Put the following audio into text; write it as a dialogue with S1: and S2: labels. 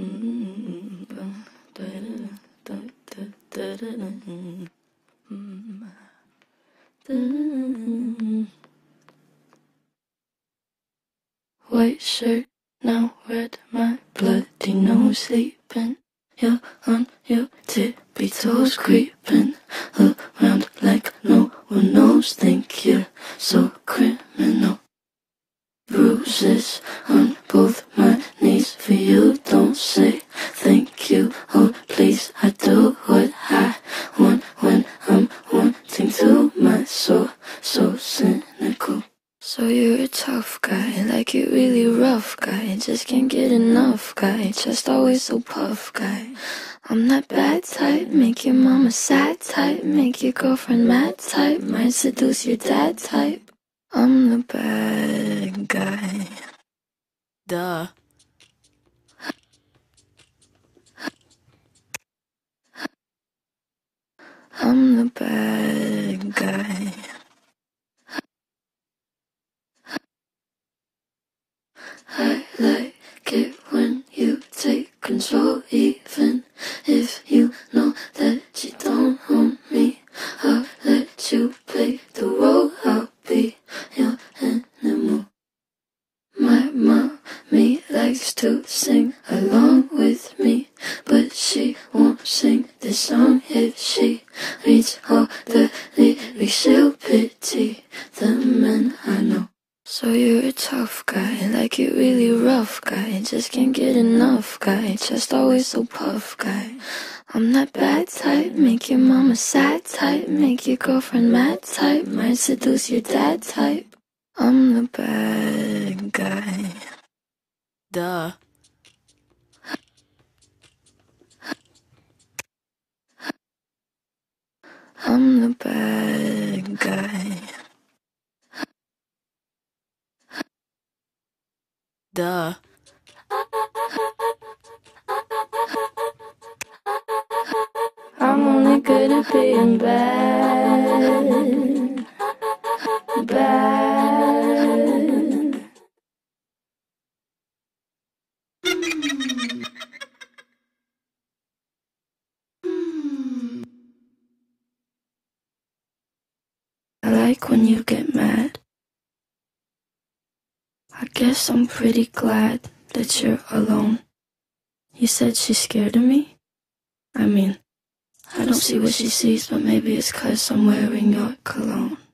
S1: White shirt, now red, my bloody nose sleeping. You're on your tippy toes creeping around like no one knows. Think you're so criminal. Bruises on both my knees for you. Don't say thank you, oh please. I do what I want when I'm wanting to. My soul so cynical. So you're a tough guy, like you really rough guy. Just can't get enough guy, just always so puff guy. I'm that bad type, make your mama sad type, make your girlfriend mad type, might seduce your dad type. I'm the bad guy. Duh. I'm the bad guy. I like it when you take control, even if you know that you don't own me. I'll let you play the role, I'll be your animal. My mommy likes to sing along with me, but she won't sing this song if she reads all the lyrics. She'll pity the men I know. So you're a tough guy, like you really rough guy. Just can't get enough guy, just always so puff guy. I'm that bad type, make your mama sad type, make your girlfriend mad type, might seduce your dad type. I'm the bad guy. Duh. I'm the bad guy. Duh. I'm only good at being bad. Bad. I like when you get mad. I guess I'm pretty glad that you're alone. You said she's scared of me? I mean, I don't see what she sees, but maybe it's 'cause I'm wearing your cologne.